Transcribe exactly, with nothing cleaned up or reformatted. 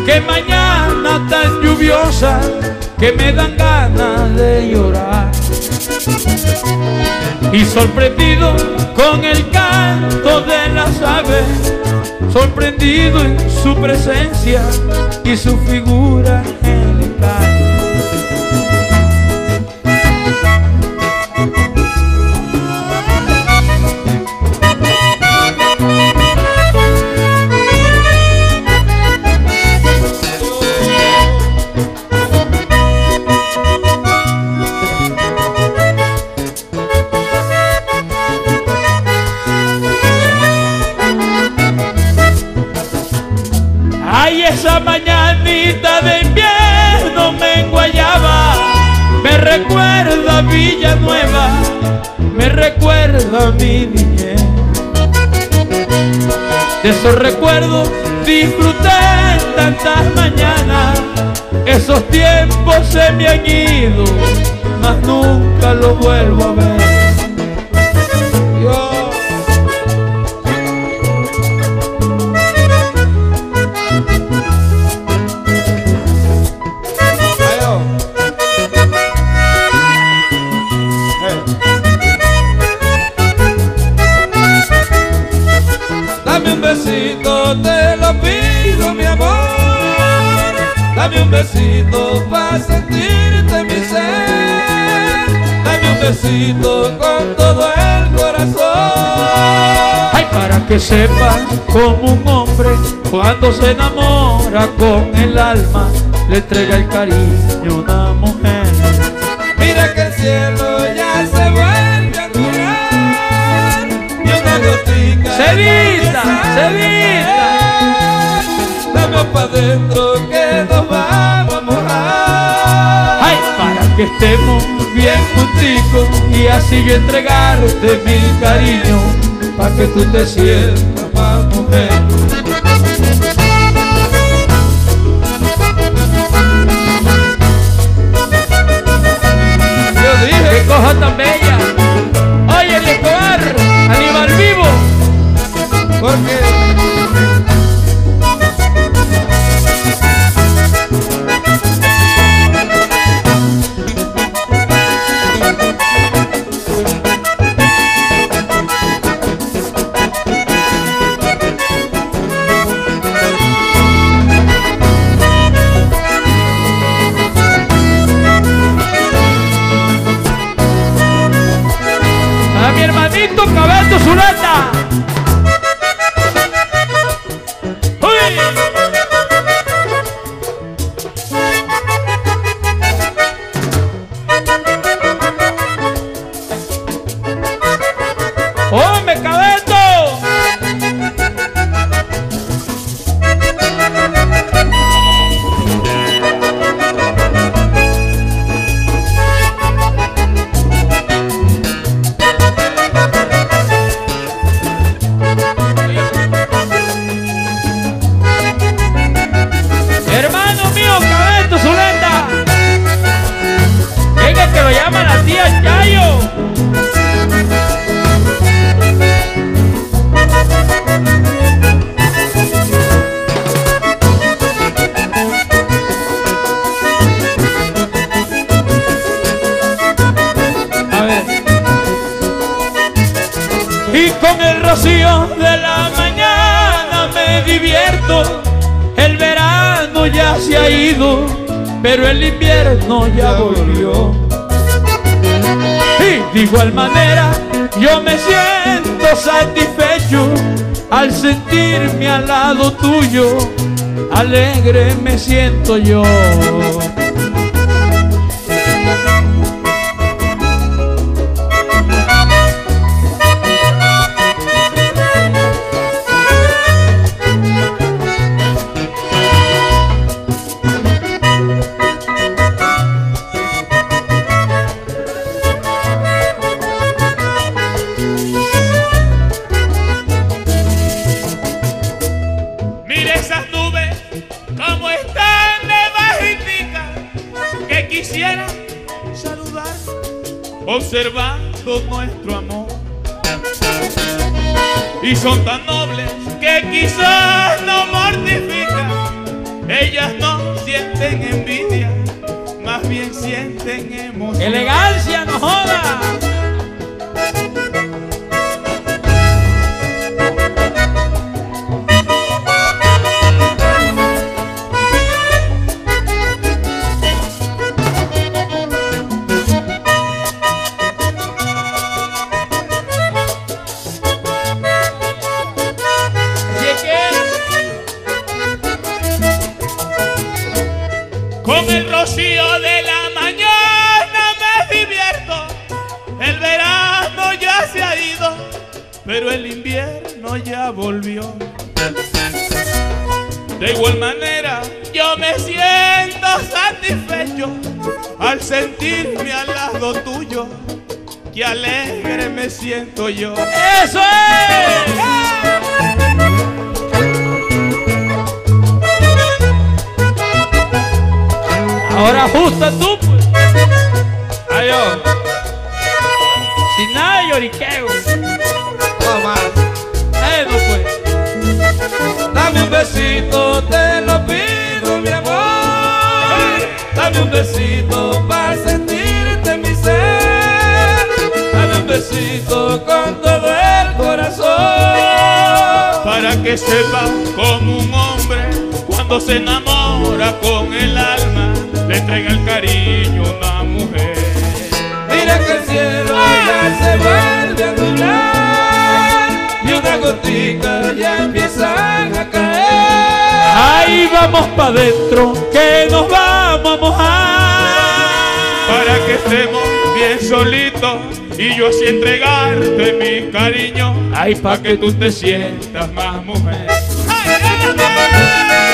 qué mañana tan lluviosa que me dan ganas de llorar. Y sorprendido con el canto de las aves, sorprendido en su presencia y su figura angelical. Esa mañanita de invierno me enguayaba, me recuerda a Villanueva, me recuerda a mi niñez. De esos recuerdos disfruté tantas mañanas, esos tiempos se me han ido, mas nunca los vuelvo a ver. Yo te lo pido, mi amor, dame un besito para sentirte mi ser, dame un besito con todo el corazón. Ay, para que sepas como un hombre cuando se enamora con el alma le entrega el cariño a una mujer. Mira que el cielo ya se vuelve a curar y una gotica ¡Cevita! ¡Cevita! Dame pa' dentro que nos vamos a mojar. Ay, para que estemos bien junticos y así yo entregarte mi cariño, para que tú te sientas más mujer. Yo dije, qué cosa tan bella. Oye, el Escobar, animal vivo. Porque a mi hermanito Cabeto Zuleta. ¡Hombre, Cabeto! Hermano mío, Cabeto Zuleta. Venga, que lo llama la tía Chayo. Y con el rocío de la mañana me divierto. El verano ya se ha ido, pero el invierno ya volvió. Y de igual manera yo me siento satisfecho al sentirme al lado tuyo. Alegre me siento yo. Mire esas nubes como están de bajitica, que quisiera saludar observando nuestro amor. Y son tan nobles que quizás no mortifican, ellas también sienten emoción. Elegancia, no joda. Con el rocío de la mañana me divierto. El verano ya se ha ido, pero el invierno ya volvió. De igual manera yo me siento satisfecho al sentirme al lado tuyo. Qué alegre me siento yo. ¡Eso es! Ahora ajusta tú, pues. Ayo, Sin nada de lloriqueo. no más. Eso, pues. Dame un besito, te lo pido, mi amor. Dame un besito para sentirte en mi ser. Dame un besito con todo el corazón. Para que sepa como un hombre cuando se enamora con el alma le entrega el cariño a una mujer. Mira que el cielo ya se vuelve a nublar y una gotica ya empiezan a caer. Ahí vamos pa' adentro, que nos vamos a mojar. Para que estemos bien solitos y yo así entregarte mi cariño. Ay, Pa' que tú te sientas más mujer. ¡Ay, ay, ay!